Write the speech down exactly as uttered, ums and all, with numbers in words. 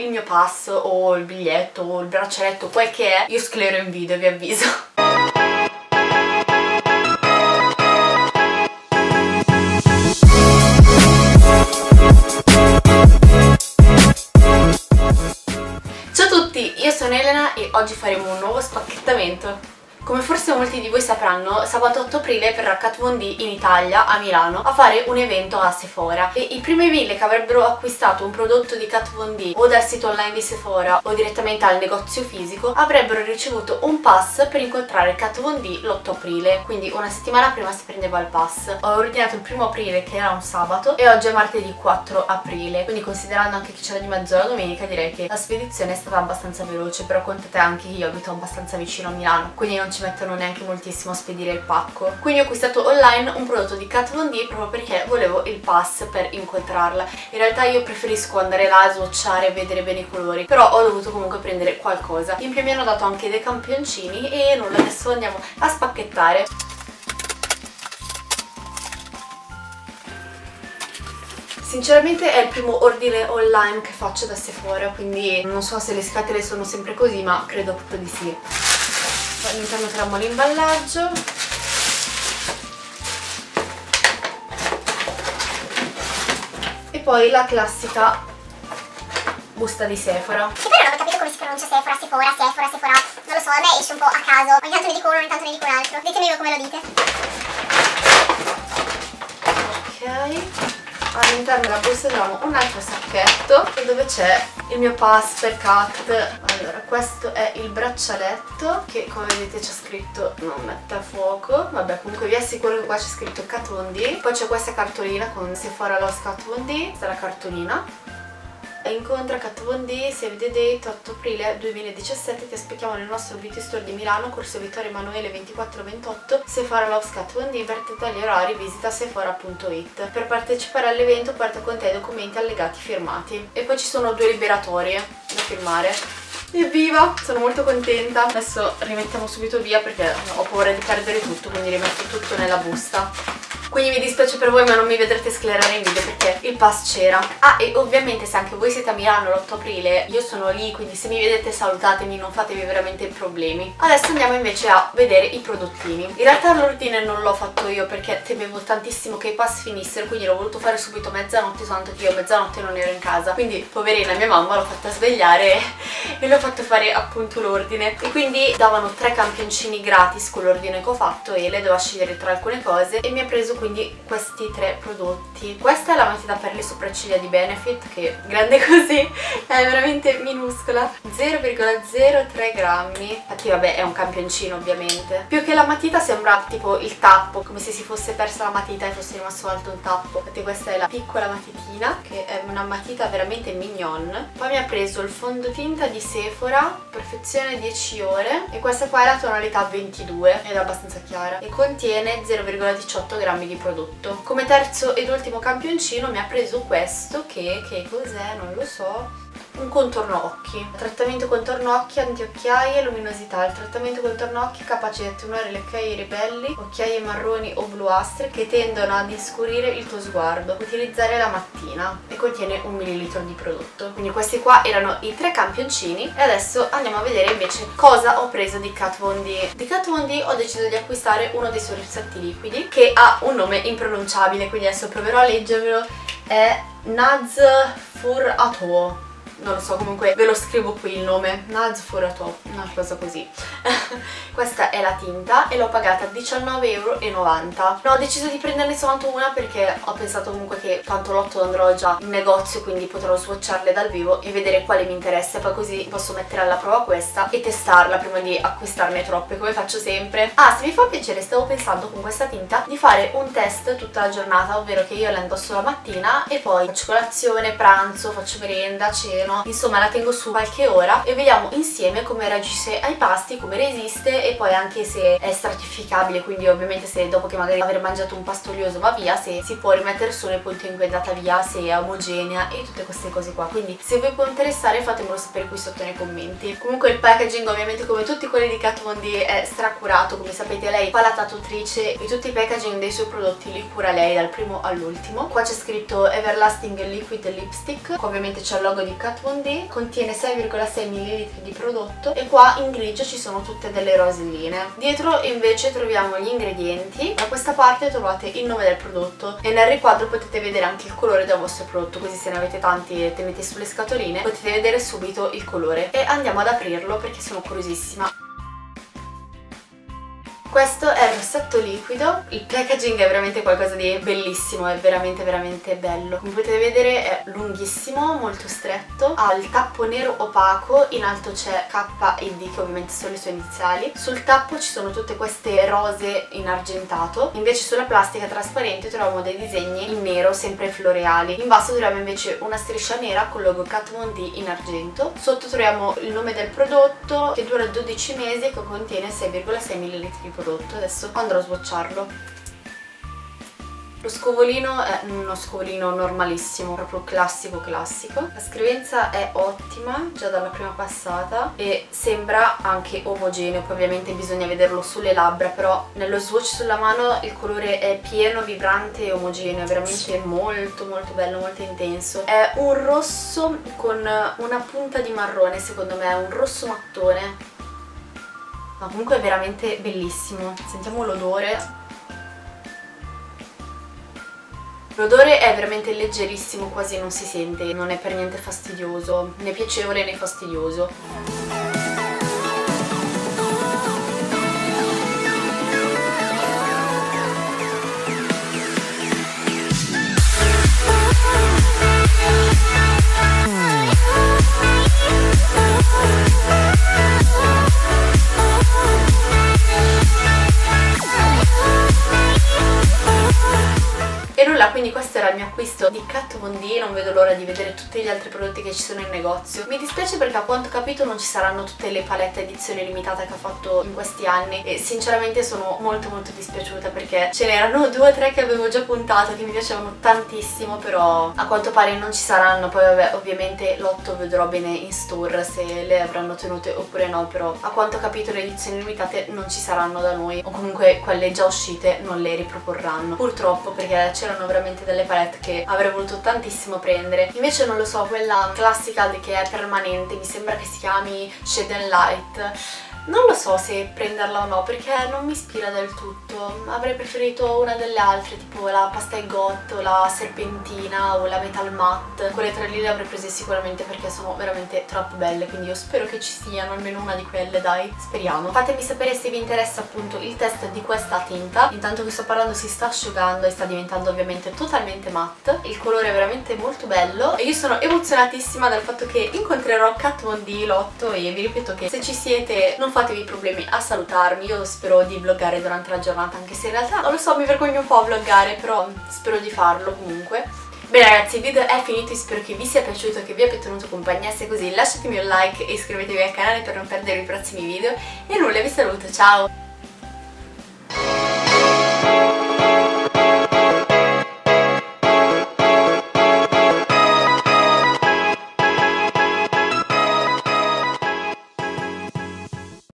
il mio pass o il biglietto o il braccialetto, quel che è, io sclero in video, vi avviso. Ciao a tutti, io sono Elena e oggi faremo un nuovo spacchettamento. Come forse molti di voi sapranno, sabato otto aprile verrà Kat Von D in Italia, a Milano, a fare un evento a Sephora e i primi mille che avrebbero acquistato un prodotto di Kat Von D o dal sito online di Sephora o direttamente al negozio fisico avrebbero ricevuto un pass per incontrare Kat Von D l'otto aprile, quindi una settimana prima si prendeva il pass. Ho ordinato il primo aprile, che era un sabato, e oggi è martedì quattro aprile, quindi considerando anche che c'era di mezzo la domenica direi che la spedizione è stata abbastanza veloce, però contate anche che io abito abbastanza vicino a Milano, quindi non ci mettono neanche moltissimo a spedire il pacco. Quindi ho acquistato online un prodotto di Kat Von D proprio perché volevo il pass per incontrarla. In realtà io preferisco andare là a swatchare e vedere bene i colori, però ho dovuto comunque prendere qualcosa. In più mi hanno dato anche dei campioncini e nulla, adesso andiamo a spacchettare. Sinceramente è il primo ordine online che faccio da Sephora, quindi non so se le scatole sono sempre così, ma credo proprio di sì. All'interno troviamo l'imballaggio e poi la classica busta di Sephora. Che però non ho capito come si pronuncia Sephora, Sephora, Sephora, Sephora, non lo so, a me esce un po' a caso, ogni tanto ne dico uno, ogni tanto ne dico un altro, ditemi voi come lo dite. Ok, all'interno della busta troviamo un altro sacchetto dove c'è il mio pass per Kat. Allora, questo è il braccialetto che come vedete c'è scritto non mette a fuoco, vabbè comunque vi assicuro che qua c'è scritto Kat Von D. Poi c'è questa cartolina con Sephora Loves Kat Von D, questa è la cartolina. Incontra Kat Von D, save the date otto aprile duemiladiciassette, ti aspettiamo nel nostro beauty store di Milano, corso Vittorio Emanuele ventiquattro ventotto, Sephora Loves Kat Von D, per dettagli orari visita sephora punto it. Per partecipare all'evento porta con te i documenti allegati firmati. E poi ci sono due liberatori da firmare. Evviva! Sono molto contenta. Adesso rimettiamo subito via perché ho paura di perdere tutto, quindi rimetto tutto nella busta. Quindi mi dispiace per voi ma non mi vedrete sclerare in video perché il pass c'era. Ah, e ovviamente se anche voi siete a Milano l'otto aprile io sono lì, quindi se mi vedete salutatemi, non fatevi veramente problemi. Adesso andiamo invece a vedere i prodottini. In realtà l'ordine non l'ho fatto io perché temevo tantissimo che i pass finissero, quindi l'ho voluto fare subito mezzanotte, tanto che io a mezzanotte non ero in casa, quindi poverina mia mamma l'ho fatta svegliare e l'ho fatto fare appunto l'ordine. E quindi davano tre campioncini gratis con l'ordine che ho fatto e le devo scegliere tra alcune cose e mi ha preso quindi questi tre prodotti. Questa è la matita per le sopracciglia di Benefit, che grande così, è veramente minuscola, zero virgola zero tre grammi. Infatti vabbè è un campioncino ovviamente. Più che la matita sembra tipo il tappo, come se si fosse persa la matita e fosse rimasto alto un tappo. Infatti questa è la piccola matitina, che è una matita veramente mignon. Poi mi ha preso il fondotinta di Sephora, perfezione dieci ore, e questa qua è la tonalità ventidue ed è abbastanza chiara e contiene zero virgola diciotto grammi di prodotto. Come terzo ed ultimo campioncino mi ha preso questo che, che cos'è? Non lo so. Un contorno occhi, trattamento contorno occhi, antiocchiaie e luminosità. Il trattamento contorno occhi capace di attenuare le occhiaie ribelli, occhiaie marroni o bluastre che tendono ad inscurire il tuo sguardo. Utilizzare la mattina e contiene un millilitro di prodotto. Quindi questi qua erano i tre campioncini e adesso andiamo a vedere invece cosa ho preso di Kat Von D. Di Kat Von D ho deciso di acquistare uno dei suoi rossetti liquidi che ha un nome impronunciabile, quindi adesso proverò a leggervelo. È Naz Fur Ato. Non lo so, comunque ve lo scrivo qui il nome, Naz Fur Ato, una cosa così. Questa è la tinta e l'ho pagata diciannove e novanta euro. No, ho deciso di prenderne soltanto una perché ho pensato comunque che tanto l'otto andrò già in negozio, quindi potrò swatcharle dal vivo e vedere quale mi interessa, poi così posso mettere alla prova questa e testarla prima di acquistarne troppe, come faccio sempre. Ah, se vi fa piacere, stavo pensando con questa tinta di fare un test tutta la giornata, ovvero che io la indosso la mattina e poi faccio colazione, pranzo, faccio merenda, ceno, insomma la tengo su qualche ora e vediamo insieme come reagisce ai pasti, come resiste e poi anche se è stratificabile, quindi ovviamente se dopo che magari aver mangiato un pasto olioso va via, se si può rimettere su nel punto in cui è andata via, se è omogenea e tutte queste cose qua. Quindi se vi può interessare fatemelo sapere qui sotto nei commenti. Comunque il packaging ovviamente come tutti quelli di Kat Von D è stracurato, come sapete lei fa la tatuatrice e tutti i packaging dei suoi prodotti li cura lei dal primo all'ultimo. Qua c'è scritto Everlasting Liquid Lipstick, qua ovviamente c'è il logo di Kat Kat Von D, contiene sei virgola sei millilitri di prodotto e qua in grigio ci sono tutte delle roselline. Dietro invece troviamo gli ingredienti, da questa parte trovate il nome del prodotto e nel riquadro potete vedere anche il colore del vostro prodotto, così se ne avete tanti e tenete sulle scatoline potete vedere subito il colore. E andiamo ad aprirlo perché sono curiosissima. Questo è il rossetto liquido, il packaging è veramente qualcosa di bellissimo, è veramente veramente bello. Come potete vedere è lunghissimo, molto stretto, ha il tappo nero opaco, in alto c'è K e D che ovviamente sono le sue iniziali. Sul tappo ci sono tutte queste rose in argentato, invece sulla plastica trasparente troviamo dei disegni in nero sempre floreali. In basso troviamo invece una striscia nera con il logo Kat Von D in argento. Sotto troviamo il nome del prodotto che dura dodici mesi e che contiene sei virgola sei millilitri di prodotto. Adesso andrò a swatcharlo. Lo scovolino è uno scovolino normalissimo, proprio classico classico. La scrivenza è ottima già dalla prima passata e sembra anche omogeneo, poi ovviamente bisogna vederlo sulle labbra, però nello swatch sulla mano il colore è pieno, vibrante e omogeneo, è veramente molto molto bello, molto intenso. È un rosso con una punta di marrone, secondo me, è un rosso mattone. Ma comunque è veramente bellissimo. Sentiamo l'odore. L'odore è veramente leggerissimo, quasi non si sente, non è per niente fastidioso, né piacevole né fastidioso. E nulla, quindi questo era il mio acquisto di Kat Von D, non vedo l'ora di vedere tutti gli altri prodotti che ci sono in negozio. Mi dispiace perché a quanto ho capito non ci saranno tutte le palette edizione limitata che ha fatto in questi anni e sinceramente sono molto molto dispiaciuta perché ce n'erano due o tre che avevo già puntato che mi piacevano tantissimo, però a quanto pare non ci saranno. Poi vabbè, ovviamente l'otto vedrò bene in store se le avranno tenute oppure no, però a quanto ho capito le edizioni limitate non ci saranno da noi o comunque quelle già uscite non le riproporranno, purtroppo, perché c'erano veramente delle palette che avrei voluto tantissimo prendere. Invece non lo so, quella classica che è permanente, mi sembra che si chiami Shade and Light, non lo so se prenderla o no perché non mi ispira del tutto. Avrei preferito una delle altre, tipo la Pastel Got o la Serpentina o la Metal Matte. Quelle tre lì le avrei prese sicuramente perché sono veramente troppo belle, quindi io spero che ci siano almeno una di quelle, dai, speriamo. Fatemi sapere se vi interessa appunto il test di questa tinta. Intanto che sto parlando si sta asciugando e sta diventando ovviamente totalmente matte. Il colore è veramente molto bello e io sono emozionatissima dal fatto che incontrerò Kat Von D l'otto e vi ripeto che se ci siete non fatevi problemi a salutarmi. Io spero di vloggare durante la giornata, anche se in realtà non lo so, mi vergogno un po' a vloggare, però spero di farlo comunque. Bene ragazzi, il video è finito, spero che vi sia piaciuto e che vi abbia tenuto compagnia. Se è così lasciatemi un like e iscrivetevi al canale per non perdere i prossimi video e nulla, vi saluto, ciao!